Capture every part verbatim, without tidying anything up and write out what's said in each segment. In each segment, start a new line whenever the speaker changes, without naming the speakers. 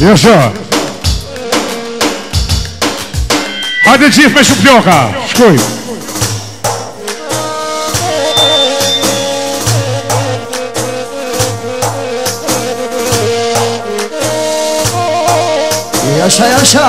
Jaså. Hajde gjithë me shumë ploka. Shkuj.
Yaşa yaşa.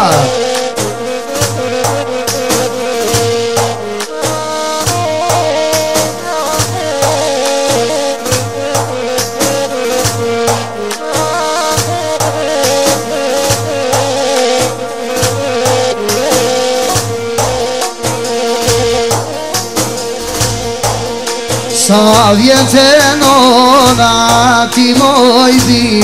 Sa vjetë nona ti moj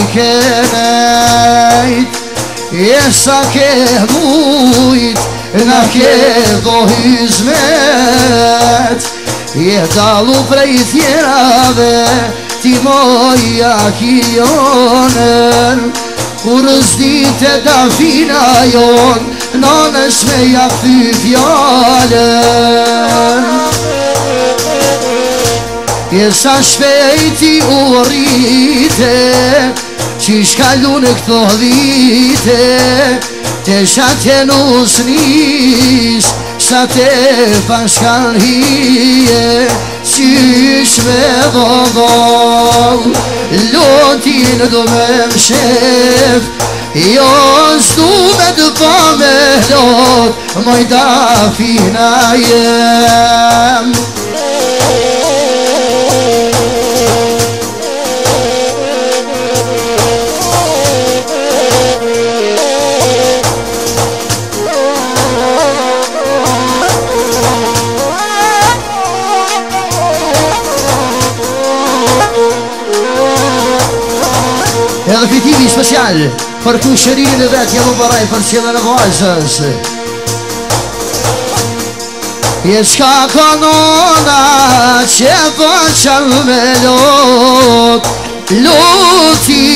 dikenejt E sa ke mujt na ke do hizmet E dalu prej tjerave ti moja kionen Kur zdite da fina jon Nonës me ja thy fjallën E sa shpejti u rrite Qish kalu në këto dhite Te shate nus nis Sa te pashkan hije Qish me dhodhol Lotin do me mshef Jo s'du me dëpa me lot Mojda fina jem Edhe fitimi special për kushërinë dhe vetë jam u baraj për qëllën e vajzës Je qka kanona që po qanë me lot Loti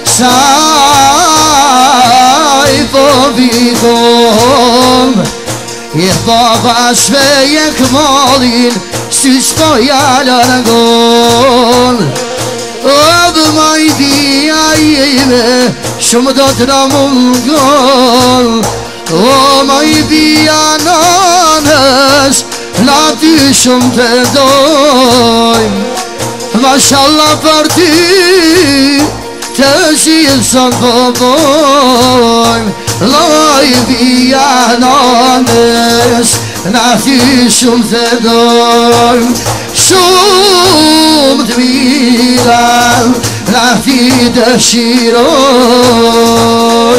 saj po vitom Je baba shveje këmallin si s'po jalën ngon Odë majdia jime shumë do të në mungon O majdia nanës na ty shumë të dojmë Mashallah për ty të gjithë son po bojmë Majdia nanës na ty shumë të dojmë Shumë të mira na ti dëshiroj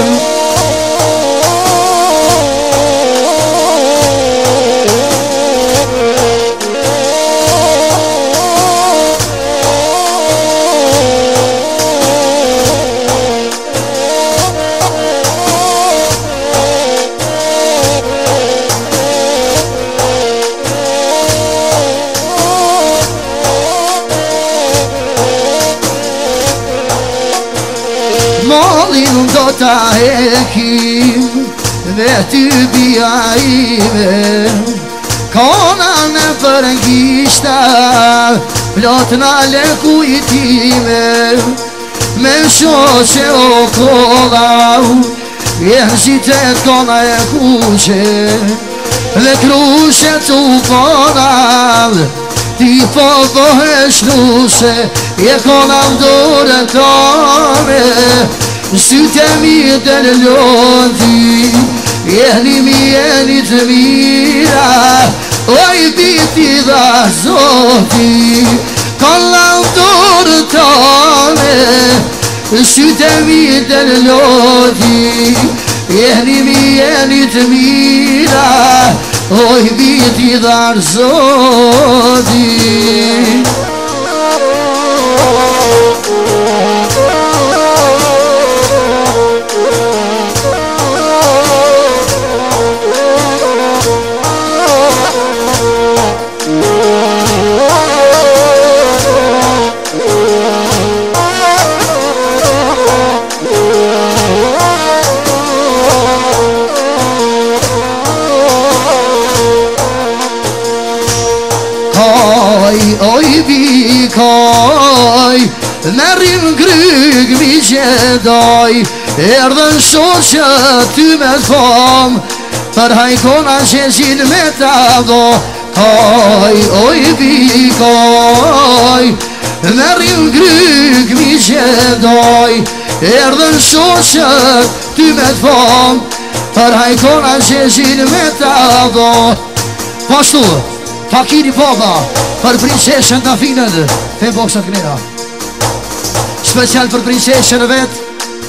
Malin do ta hekim dhe ty bia ime Kona në përngjishta plot në lekujtime Me shoqe o kolla Jenë zitet kona e kuqe Dhe krushet u kona Ti po bohesh nuse Je kona mdore tome Syte mi të në loti Jeni mi jeni të mira Oj biti dha zoti Kona mdore tome Syte mi të në loti Jeni mi jeni të mira Oj biti dha zoti Oj bikoj Merim gryg mi qedoj Erdhën shoqë ty me t'fam Për hajkona qeshin me t'avdo Kaj, oj vikaj Me rrim gryk mi qedoj Erdhën shoqë ty me t'fam Për hajkona qeshin me t'avdo Pashtu, fakiri baba Për princeshën të afinën Fe boksat knera Special për princeshën e vetë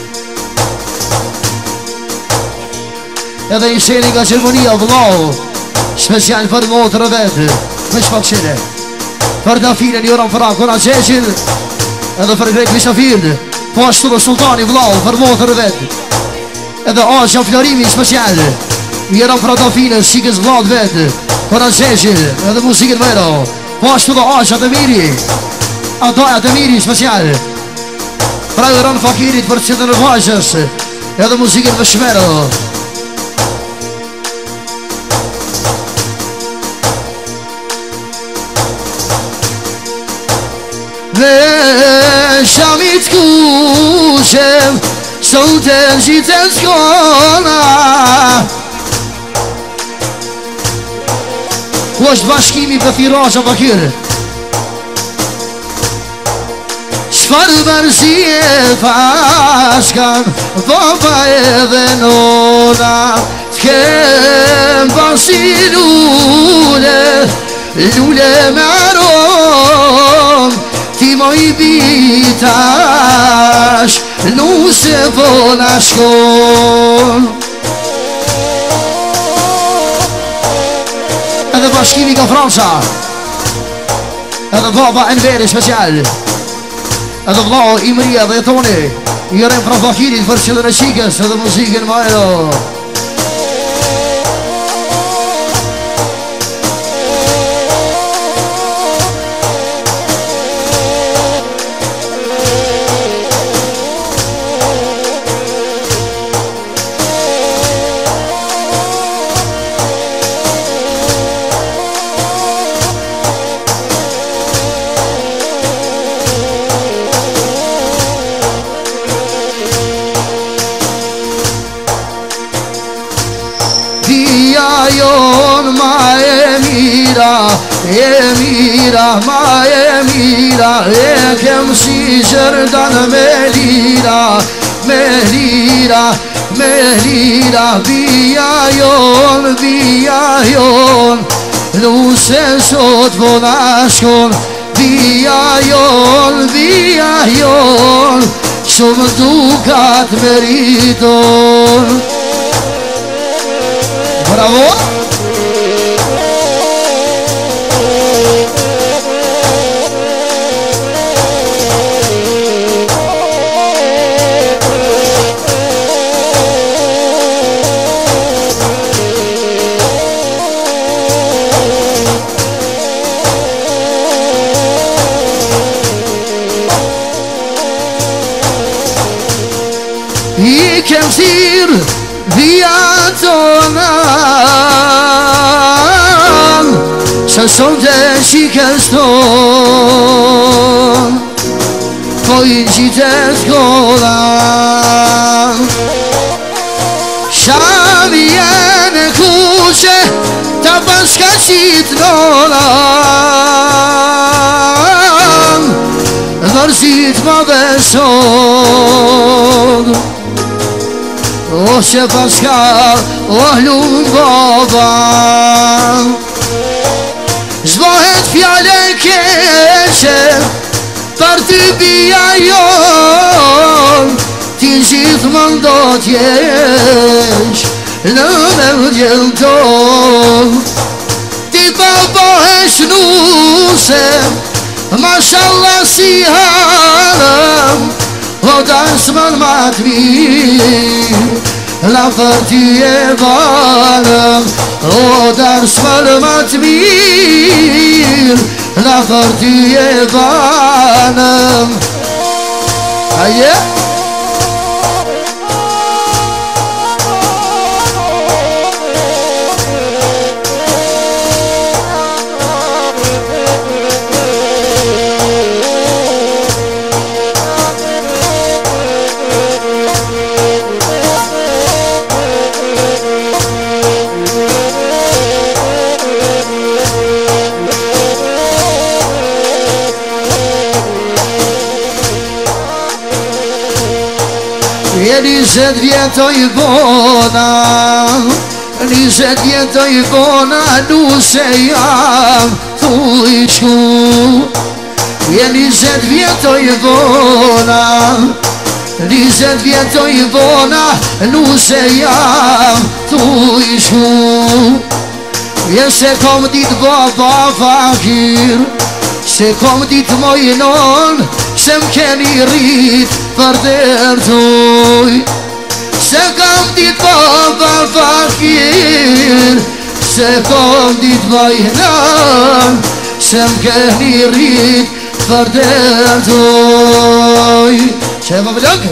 Edhe i sheni nga Gjermonia vlau Special për motër e vetë Me shpak qene Për të afinën i oran frak Kona qeshin Edhe për grek Mishafird Po ashtu dhe sultani vlau Për motër e vetë Edhe asha florimi special I oran për të afinën Shikës vlad vetë Kona qeshin Edhe musikën mëro Po ashtu dhe asha të miri Adaja të miri special Pra i oran fakirit për qëtë në vajshës Edhe musikën më shmero Dhe shamit kushem Soten gjitën s'kona Ku është bashkimi për Firasha Bakir Shfar bërësie pashkan Baba edhe nona T'kem pasi lule Lule me arom Ti moj bitash Nuse po na shkon Edhe bashkimi ka Franca Edhe baba Enveri special Edhe vlau Imria dhe Toni I rem pra fakirit për qëllën e qikës Edhe muzikën majro E mira, ma e mira E kem si gjërdan me lira Me lira, me lira Vija jon, vija jon Nuse sot po na shkon Vija jon, vija jon Shumë dukat meriton Bravo! I kem sir via tona Që sonde shikës ton Po i gjitet kolla Shami e kuqe Ta paska qit nola Dhërzit ma beson O që paska, o lumë baba Zbohet fjale keqe Për ty bia jon Ti gjithë më ndo t'jesh Në me më djellë ton Ti babohesh nuse Mashallah si harëm O dansman ma t'mir La për ty e banëm O dansman ma t'mir La për ty e banëm Aje Njëzet vjetoj bona, njëzet vjetoj bona, nuse jam thuj shku. Je njëzet vjetoj bona, njëzet vjetoj bona, nuse jam thuj shku. Je se kom dit baba fakir, se kom dit mojnon, se m'keni rrit për dërtoj. Se kom dit baba fakir, se kom dit mojnon, se m'keni rrit për dërtoj. Që e më vëllëngë?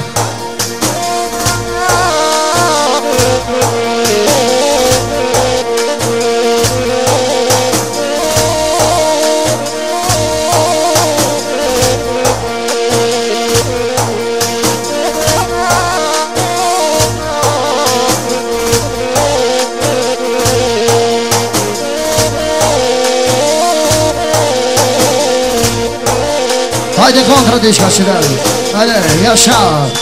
Hajde kontra diçka që verë. Hajde, jasha.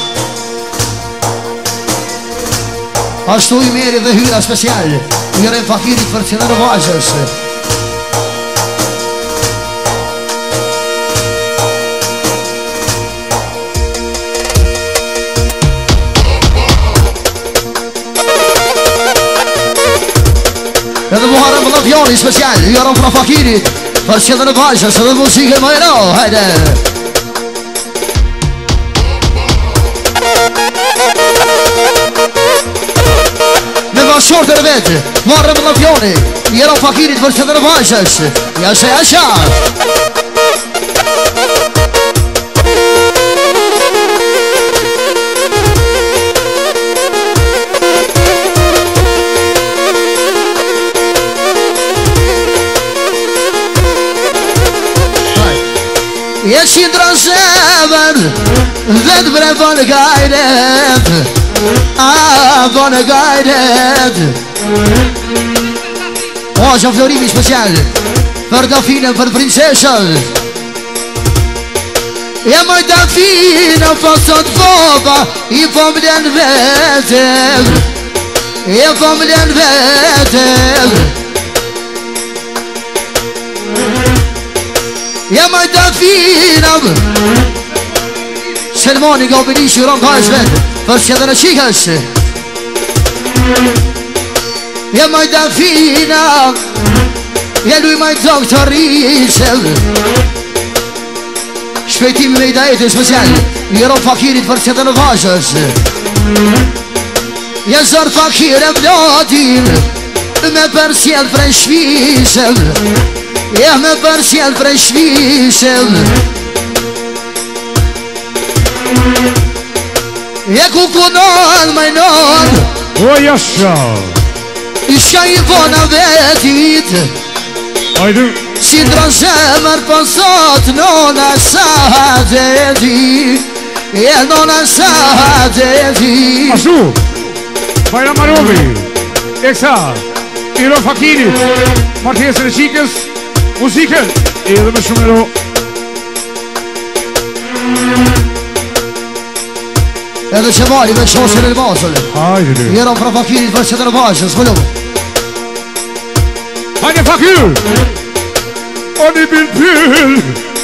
Ashtu i meri dhe hyra special. Jërën fakirit për që në në vajzës. Edhe Muharrem Lavjoni special. Jërën pra fakirit për që në në vajzës. Edhe muzike më e ro. Hajde. Shortër vetë, Muharrem Lavjoni, jero fakirit për që dhe në vajshës. Jasha, jasha. Je qindra zemër, dhe të brevon gajret, a vone gajret. O, që florimi special për Dafinën, për princeshën. E moj Dafinën, po sot boba, i po mlen vetëm, i po mlen vetëm. E moj Dafinën, Selmoni nga obinishi u ronë kajsh vetë, për që dhe në qikës. E moj Dafinën, e luj moj doktorisëm. Shpejtimi me i dajetin special, i ronë fakirit për që dhe në vajshës. E zërë fakir e vlotin, me përsjel për shvisëm. E me përsjel për shvisëm. E ku kunon majnon,
O jasha.
i shka i vona vetit.
Hajde.
Si ndra zemër për sot nona sa dheti. E nona sa dheti.
Ashtu. Bajram Marovi. Eksa. Iro fakirit. Martesën e qikës. Muzikën. Edhe me shumë ero.
Edhe që vali me qosën e në basën.
Hajde dhe.
Jero pra fakirit për që të në basën, s'mëllu.
Hajde fakir. O një bilpil.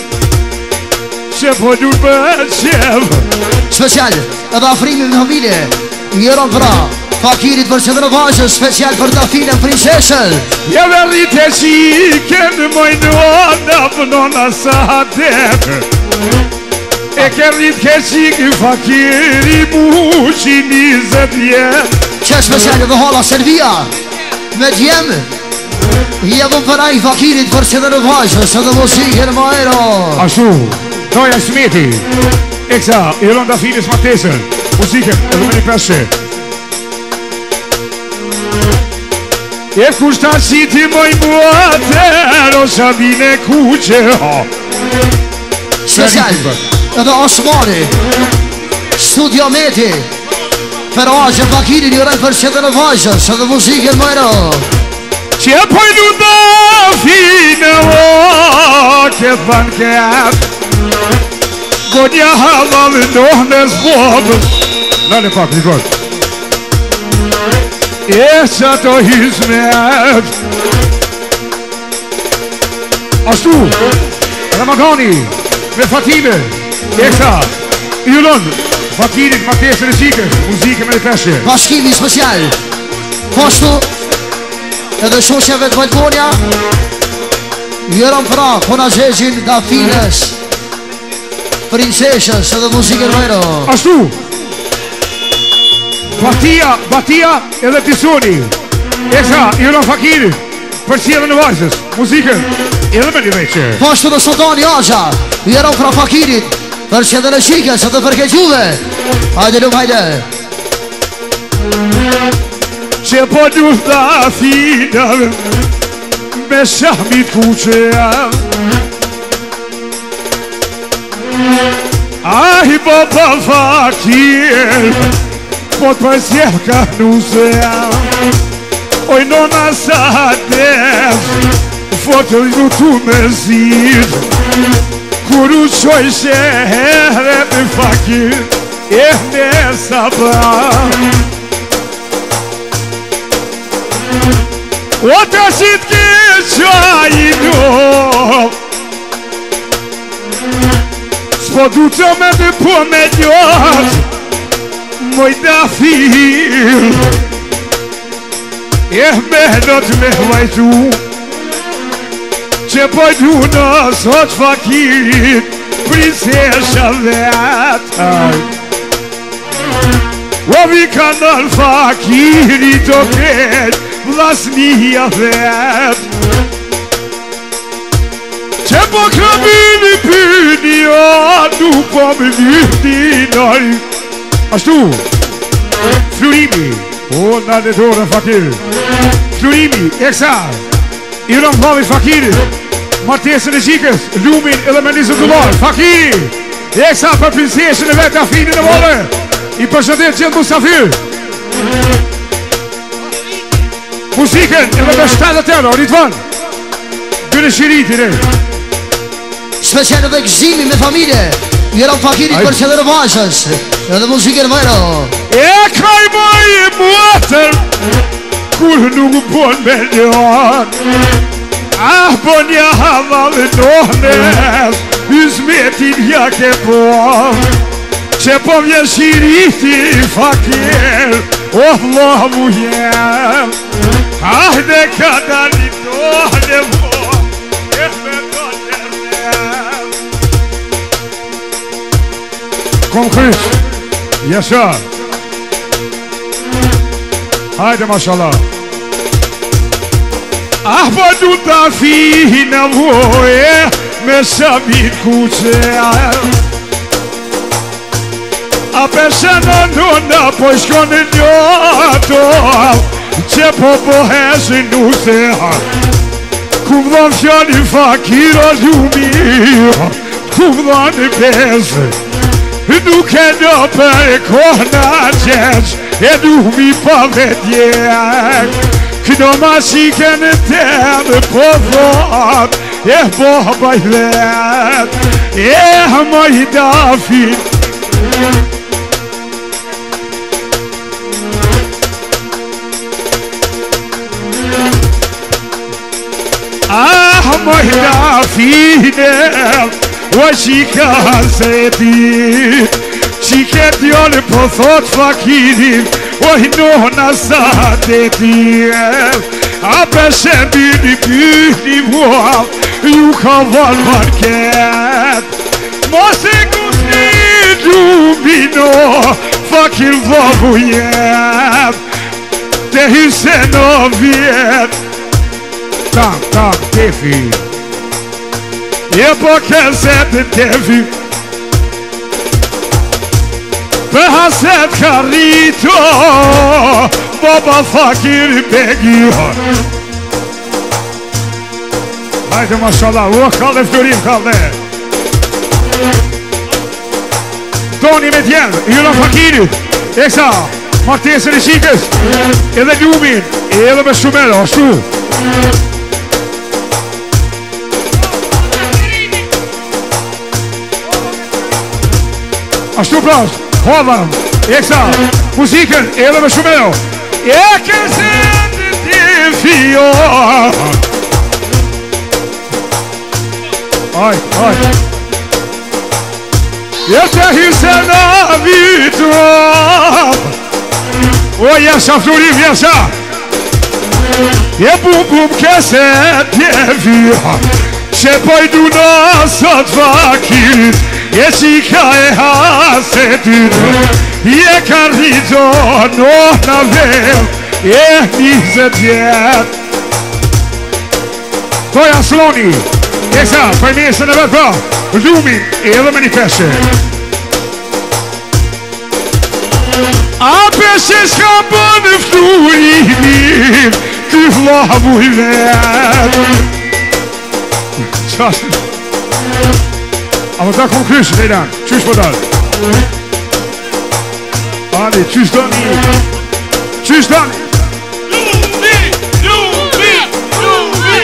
Që po du për qev.
Special, edhe afrimi në familje. Jero pra fakirit për që të në basën, special për Dafinën prinseshën.
Ja verrit e qiken mojnona pënona sa hatet. E kërrit ke qiki fakiri muqi njëzet jet.
Që special edhe hala Selvia me djemë. Jevëm për aj fakirit për që dhe në vajshës, edhe musikën më ero.
Ashtu, doja smeti. Eksa, Iron Dafinës Martesën. Musikën, edhe me një peshe. E kushta qiti moj muater, o shabine kuqe.
Special, edhe Osmani, Studio Meti, për aqe fakirin i rejnë për që dhe në vajshës, edhe musikën më ero.
Që pojdu Dafinë, o, që banket. Godja hava më ndohë në zbobës, Lale pak, Nikon. E që të hizmet. Ashtu, Ramadani, me Fatime, Eksa, Ilon, Fatinit, Martesën e Qikës, muzike me në peshe.
Bashkimi special. Poshtu, edhe shoqeve të Balkonia, Jeron Fra, Kona Gjegjin, Dafines, Princeshës, edhe muzike në mero.
Ashtu, Batia, Batia, edhe Tisoni, Eksa, Ilon Fakirit, për cilën në vajzës, muzikën, edhe me një veqe.
Poshtu në Sultani Aja, Jeron Fra Fakirit, për që edhe në Qikës, edhe për kequve. Hajde lum, hajde.
Që po du tha finave me shahmit kuqeja. Ahi po pa fakir, po të përsjeh ka nuseja. Oj nona sa des, fotëll ju tu me zid. Kur u qoj shehere me fakir, e me sabra. O të shit ke qajinu, s'po du të me dhe po me njët, moj da fil, e me në të me vajtu, që po du në sot fakirit, prinsesha vetë. O vi kanal fakirit o ketë, vlasnia vet. Që po krabini pyni, o nuk po me viti nari. Ashtu, Flurimi, o në në dorë fakir. Flurimi, Eksa, Iron Vlavi fakirit, Martesën e Qikës, Lumin edhe me njëzë dollar, fakiri, Eksa për prinseshën e vetë afinin e vole. I përshëndet gjithë Mustafir. Muzikën edhe me shtatë të tëra, Ritvan. Dyre shiriti, ne.
Special edhe gëzimi me familje. Jeron Fakirit për që dhe në vajshës. Edhe muzikën mëjro.
E kaj moj e muatër, kur nuk bon me njën. Ah, bon ja havallë nohnes, Hizmetin ja ke bon. Që po vjen shiriti fakir, o vlo mu jem. Hajde ka dali dole mo, e me dole rem. Kom kryq, jesha. Hajde mashallah. Ah po du ta fina voje, me shabit kuqe. A pesha në nona po shkone njoto, që po poheshe nuse. Ku vdhon fjali fakiro ljumi, ku vdhon e bezë. Nuk e në për e kona qeq, e ljumi pa vedjek. Këno ma shiken e teme po vdhon, e po bajlet, e ma i dafin. Ah, moj da fine, o qika se ti, qike t'jone po thot fakirin, o nona sa te ti. A peshe bini bini mua, ju ka val market. Mos e kusni ljubino, fakir vavu jem, te hise në vjet. Tak, tak, tefi. Je po këset të tefi. Për haset ka rrito, baba fakir begi. Hajde mashallah, u kalde flurim, kalde. Doni me tjenë, Jeron Fakirit, Eksa, Martesën e Qikës, edhe Lumin, edhe me Shumelo, ashtu. Ashtu prash, hodha, Eksa, muzikën, edhe me shumeo. E këse të fio. Aj, aj. E të hyse në vitro. O, jesha flurim, jesha. E bum bum këse të fio. Që pojdu në sot fakirit. E qika e hasetit. E ka rrito në në vel. E njëzet jet. Toja sloni. Eksa, për mesën e vetë pra. Lumin edhe me një peshe. A peshe s'ka bënë flurimin. Ky flavu i vetë. Qashtë. A më ta kom kryshë, Lejlan, qysh po dalë? Ali, qysh do një? Qysh do një? Lumi, lumi, lumi.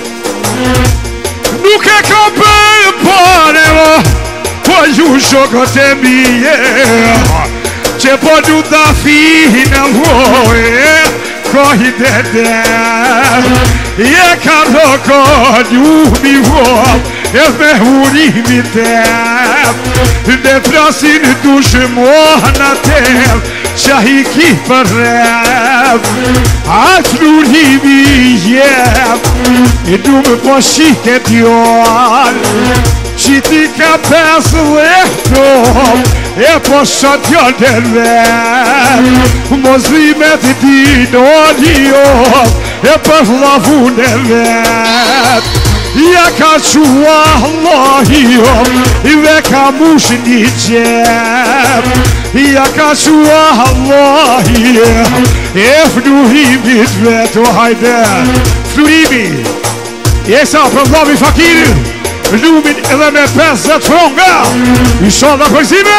Nuk e ka bërë pare, po ju shokët e mije, që po du da fina voje, kohi dhe dhe. Je ka roko ljumi vop, e me urimi tem. Dhe prasin dushë mohna tem, qa i ki për rep. A flurimi jep, e du me po shiket jon. Që ti ka pes lehtom, e po shot jo nërvet. Mozrimet ti në njom, e për lavun e vet. Ja ka qua Allahi jom, dhe ka mush një qep. Ja ka qua Allahi jom, e flurimit vet. O hajde, flurimi. Jesa për vlavi fakirin, lumin edhe me pesët fronga. I shoda përzime.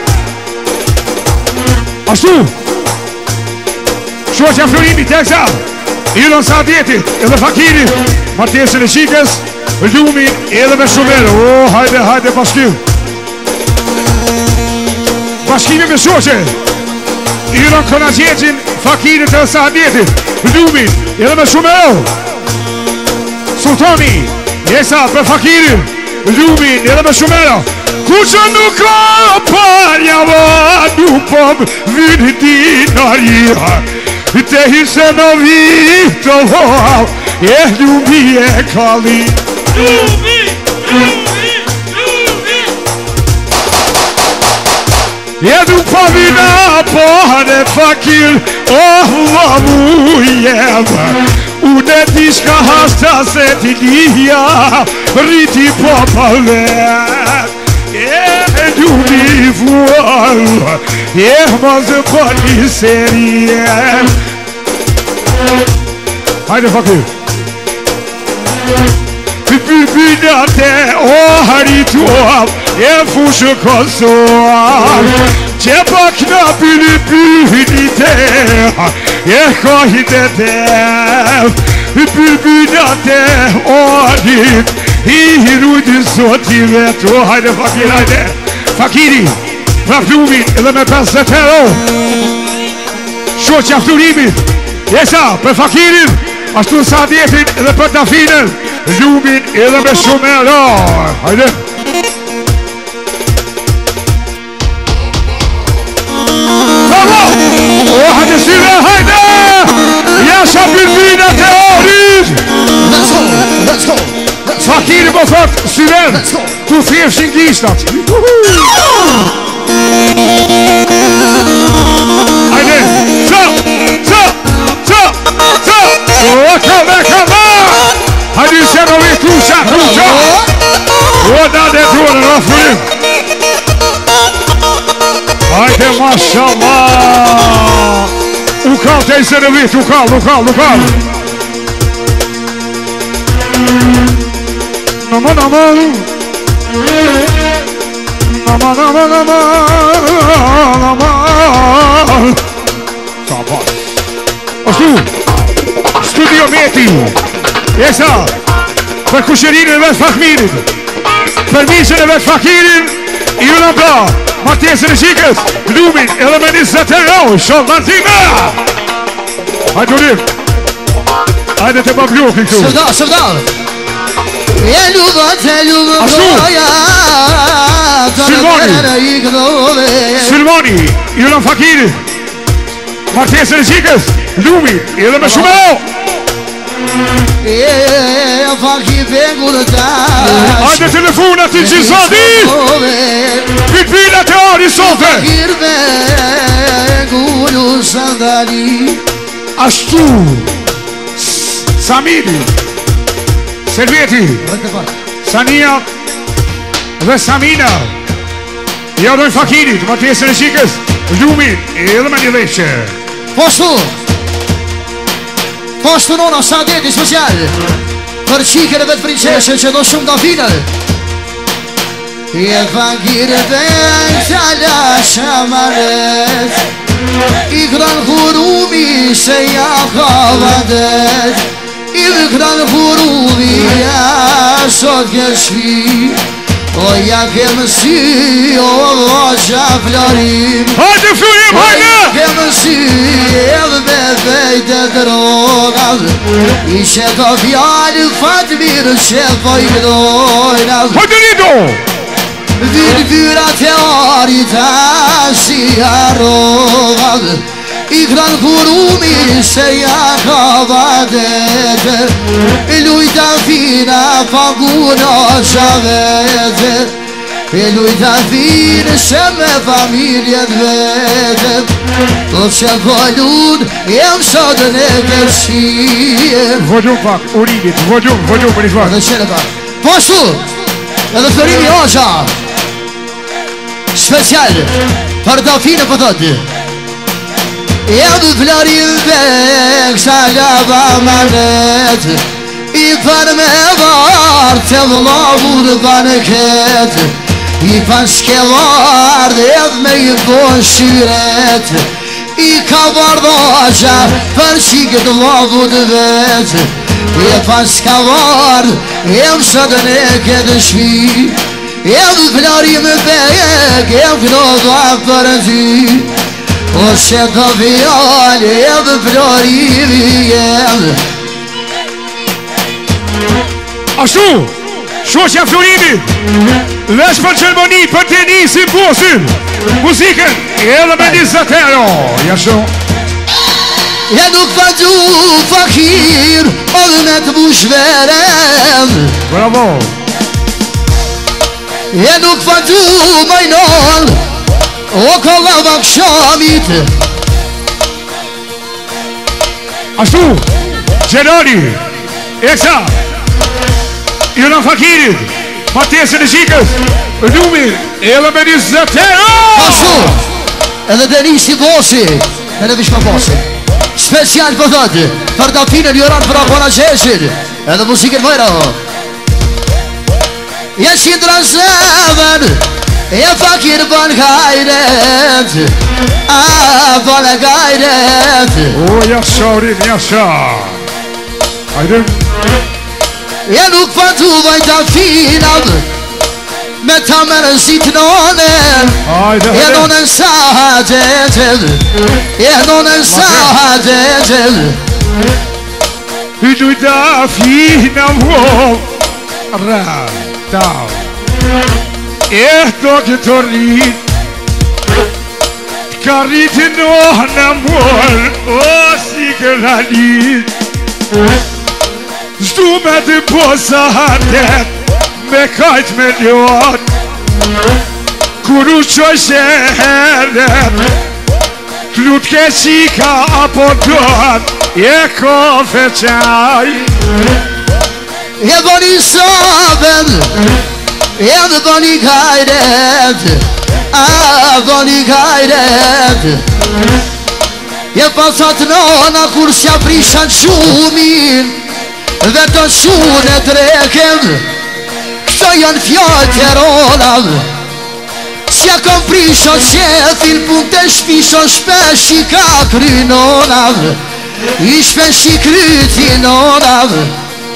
Ashtu. Shoqja flurimi teksa. Ilon Saadjetit edhe fakirin. Martesën e qikës, lumin edhe me shumere. O, hajde, hajde, bashkim. Bashkimi me shoqe. Ilon Konazjetin, fakirin të Saadjetit. Lumin edhe me shumere. Sultani, jesa për fakirin. Lumin edhe me shumere. Kuqë nuk ka parja, nuk pëm vini dinaria. Te hise në vito, e lumi e kalli. Lumi, lumi, lumi. E nuk pa vina pare fakir, oh lamu jem. Unë e ti shka hasta se ti lija, rriti po pavet. E lumi vual, e mazë po një serien. Hajde fakir. Bybynate o harituam, e fushë konsuam. Që pa knapin i bynite, e kohit e tem. Bybynate o harit, i rujtin sot i vetë. O hajde fakir, hajde. Fakiri, pra flumin edhe me pesët euro. Shoqja flurimit. Jesa, për fakirin, ashtu Saadjetin edhe për Dafinen, lumin edhe me shumero. Hajde. Bravo! O, hajde syve, hajde! Jasha byrbyna të orit!
Let's go, let's go, let's go.
Fakiri më thot, syven, tu thjeshin gishtat. Hajde, co, co, co, co, o, kave, kave. Hajde, se në vi kusha, kusha. O, da dhe duhe në rafurim. Hajde, mashallah. U kall të i se në vit, u kall, u kall, u kall. Nama, nama. Nama, nama, nama. Nama. Sabah. Ashtu. Studio Meti. Jesa. Për kushërinë e vetë Fahmirit. Për misën e vetë Fakirin. ju në bla, martesën e shikës, lumin edhe me njëzet e euro, shoh Martina! Hajde urim, hajde të babluki këtu.
Sëvda, sëvda! E lubët, e lubët boja,
Silvani, Silvani, ju në fakiri, martesën e shikës, lumin edhe me shumë euro.
E fakir pengur tash.
Hajde telefonat të gjizadi, pitpilat e ari sote.
Fakir pengur sandali.
Ashtu Samiri, Selveti, Sania dhe Samina ja dojnë fakirit, martesën e shikës, lumin edhe me një leqe.
Postu Postu nona sadeti special për qikën e vetë princeshën që do shumë da finër. E fakir pengur tala shamaret, i kran kurumi se ja kavadet, i kran kurumi ja sot ke shpi, o ja ke mësi o loqa flarim.
Hajde flurim, hajde!
Ke mësi edhe me vejtë drogat, i që të fjallë fatë mirë që pojnojnë.
Hajde Lido!
Vyr vyrat e arita si arrogat, i kran kurumi se ja kavadet, lujta fina paguna shavete, lujta fina se me familjet vete, o që kolun jem sotën e kërshien.
Vodjum pak, urimit, vodjum, vodjum për një pak.
Edhe qene pak Postu edhe Florimi Hoxha special për Dafine për thotë. Jam Florim vek sa lava manet, i për me vartë të vlavur baneket, i për shkevar dhe edhe me i bon shiret, i ka vardosha për qikët vlavur vetë, i për shkevar jem sëtën e këtë shpi, jem Florim vek jem knodha për ty, o që të vjallë edhe Florimi jem.
Ashtu, shoqja Florimi, vesh për qërmoni për të nisin bosin, muzikën edhe me njëzet euro. Ja shu.
Ja nuk fa du fakir, edhe me të bush verem.
Bravo.
Ja nuk fa du majnon, o kolla vak shamit.
Ashtu, Gjelari, Eksa, ju në fakirit, martesën e shikës, lumin edhe me njëzet euro.
Ashtu, edhe Denisi Bosi, edhe vishma Bosi, special për thotë, për Dafinën Joran për Apona Gjeshir, edhe muzikën vajra. Ja qindra zeven, ja fakir ban gajret, a ban gajret.
O, jasha, urim, jasha. Hajde.
Ja nuk fa du vajta finam, me ta mërëzit nonen,
Hajde,
ja
hajde.
nonen sa hadetet, ja nonen sa hadetet.
I lujta fina vov, ra, tau. E do këtë rrit, ka rritin oh në mor, o si këra lit. Zdu me të posa hatet, me kajt me ljot, kur u qojshe heret, klut ke qika apo dot, je kofe qaj.
Ja bani saben, ja dhe bani gajret, a bani gajret. Ja pasat nona kur s'ja prishan shumin, vetën shun e dreken, këto janë fjallë të ronav. S'ja kom prishan qefin, pun të shpishon shpesh i ka kry nonav, i shpesh i kryti nonav.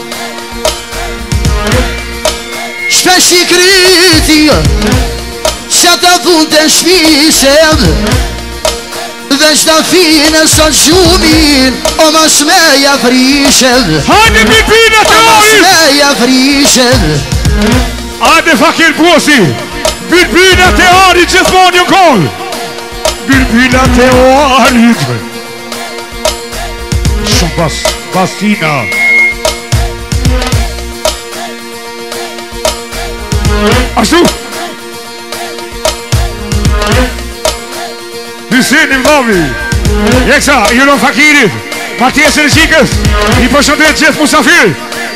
Shpesh i kryti, që të fund të shpishem veç të fine sot gjumin o më shmeja frishem
Hajde bilbinat e
o më
arit
shmeja frishem
Hajde fakir buosi Bilbinat e arit gjithmonë një koll Bilbinat e arit Shumë bas, bastina Ashtu Hyseni vllavi Jeksa, Iron Fakirit Martesën e qikës I përshëndet gjithë musafir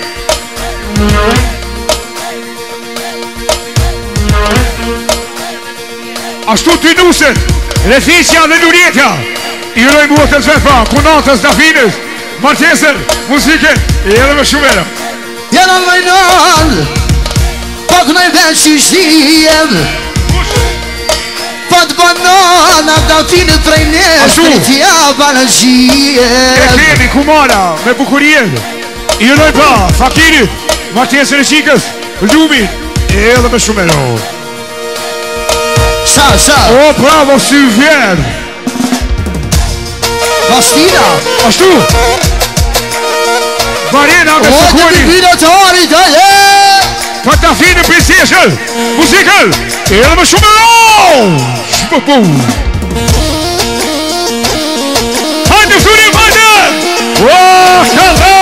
Ashtu ty nuset Reficja dhe Lurjetja Iroj muatës vefa Kunatës Dafinës Martesën, muzikën E edhe me shumera
Jena vajnan Pak në i veç i shdijem Pat banana da finë prej nesh Për tja banazhijem
E kemi kumara me bukurien I roj pa Fakirit Martesën e qikës Lumin E edhe me shumero
Sa, sa
O bravo si vjen
Bastina
Ashtu Varena me
O të
sukoni
bibina të arit aje
Për të finë prinseshën Muzikën E edhe me shumero Shpëpu Hajde fërim, hajde O, këllë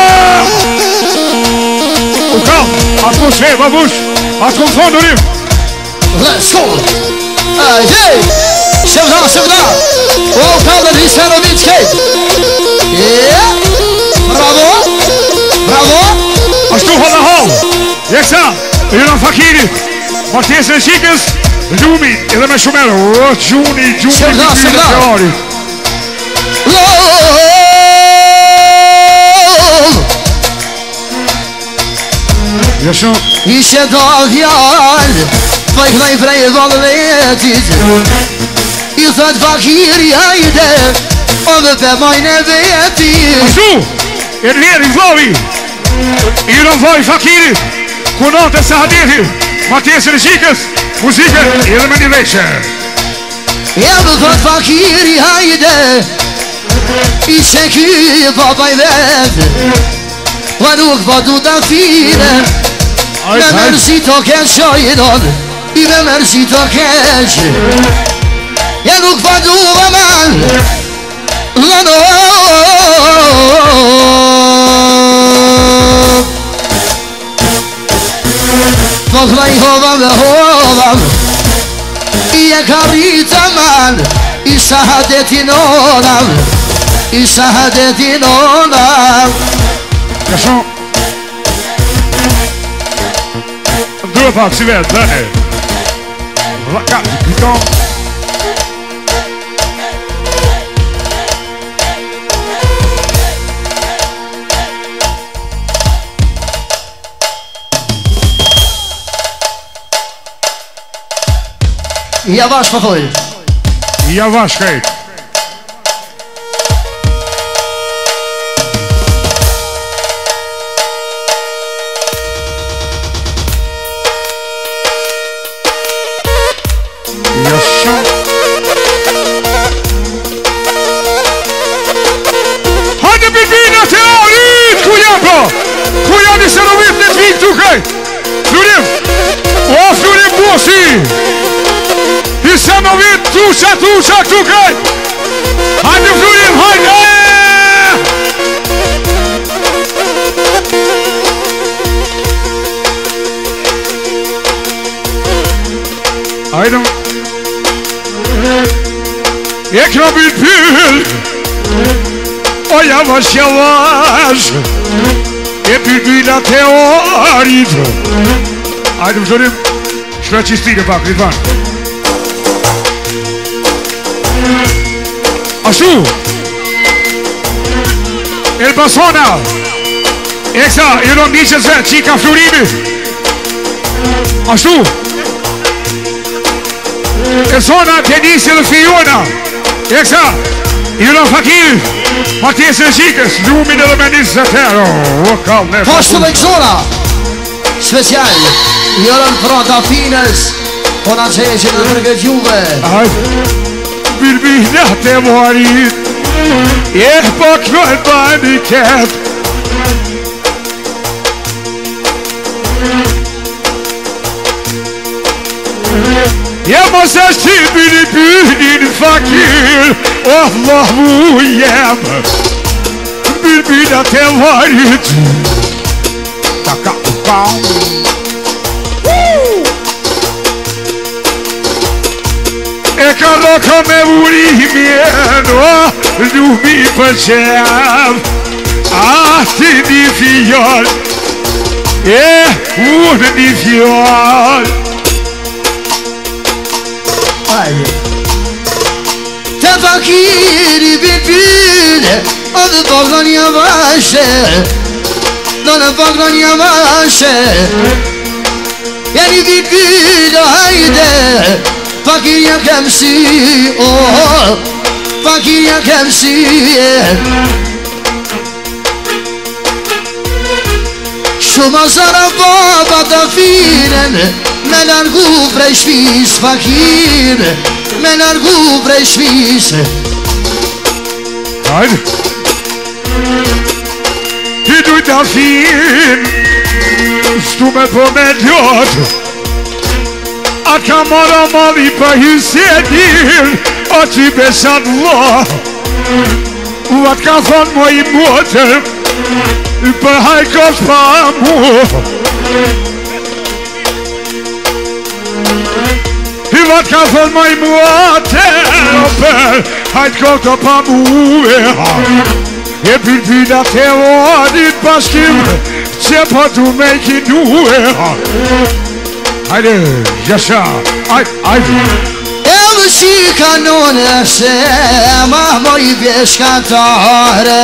U kam Atë më shve, më bush Atë kom thonë nërim
Let's go Ajde Shëvda, shëvda O kallë një sërë një të kejt Yeah Bravo Bravo
Ashtu hëllë hëllë Jeksa Iron Fakirit Martesën e qikës Lumi edhe me shumero O, gjuni, gjuni
Shëvda, shëvda
Jeshon
Ishe do vjall Paj knaj prej valvetit I thët fakiri hajde O dhe pe majne vetit
Ashtu E njerë i vlovi Iron Vloj Fakirit Kunate se hadithit Martesën e qikës Muzikën edhe me një veqe
Jam dhe thët fakiri hajde Ishe ky babaj vet Ma nuk pa du të fine Me mërzi të keq qojnon I me mërzi të keq Ja nuk pa du vëman Dhe no Po klaj hovam dhe hovam I e ka rritë man I shahadetin onam I shahadetin onam
Jeshon Ndrë pak si vetë, dhene Laka, piton
Ja vash për thoi
Ja vash kajt Jeshon Hajde bilbinat e arit Ku janë po Ku janë i sërovit në të vikë tukaj Flurim O flurim buosi I sërovit tusha tusha tukaj Hajde flurim hajde Hajde E kra bilbil O yavaş yavaş E bilbilat e arit Hajde flurim Shkra qistire pak, Ridvan Ashtu Elbasona Eksa, Iron Niqës vet, qika flurimit Ashtu Elsona, Tenisi dhe Fiona Eksa, Iron Fakir Martesën e qikës, Lumin edhe me njësë tero O kallë ne
Poshtu dhe këzona Special Iron Prata Finës Kona qeqin dhe përgët juve.
Bilbina të varit e po këllë bani ket. Ja mos e shqipin i pynin fakir, o Allah mu jem. Bilbina të varit Taka ukam E ka roka me urimjen, o, lumi pëqem. A ti një fjall, e unë një fjall.
Të fakiri bilbine, o dhe pakna një vashe, do në pakna një vashe. Ja një bilbine, hajde, fakirja kem si, oh, fakirja kem si. Shumë zara baba të finen, me largu prej shpis fakir, me largu prej shpis.
Hajde Ti duj të fin, shtu me po me ljot. A ka mara mali pa hysenin, o që i besat Allah. U atë ka thonë mo i motër, për hajkos pa mu. I vat ka thonë mo i motër, për hajkos pa mu. E bilbina të varit paskim, që pa du me i kinu. Hajde, jasha, hajde, hajde.
E dhe si kanone se ma moj vjeshkatare.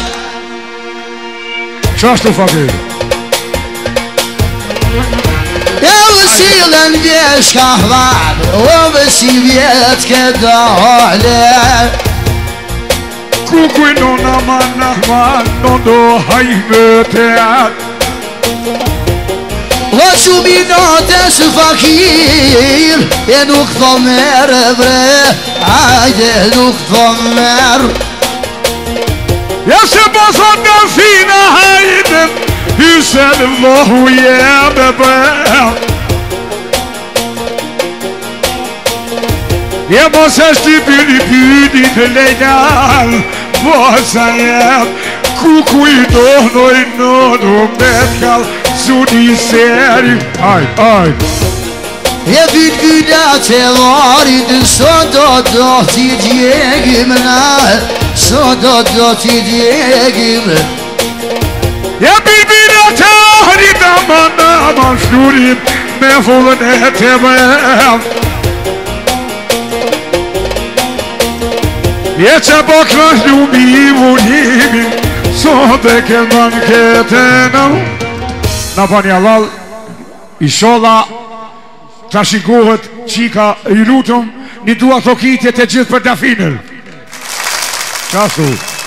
Qashtu fakir?
E dhe si len vjeshka hvar, o dhe si vjet ke dole.
Kukuj nona mana man, nono hajme te atë.
O shumë i natës fakir, e nuk tho merë bre, ajde nuk tho merë.
Ja se posat në fina hajde, hysen vlohu jeme bre. Ja mos e shtipin i pyni të lejnal, mosa jem, kukuj nonoj nono me t'kall. Suni seri, aj, aj.
E bilbina të varit, sot do do t'i djegim na, sot do do t'i djegim.
E bilbina të varit, aman aman shlurim, me vullën e të mem. E që po kënë lumi i vunimi, sot e ke banketën. Në pa një allal, i shola, të shikohet qika i lutëm, një dua thokitje të gjithë për dafinër. Qasu.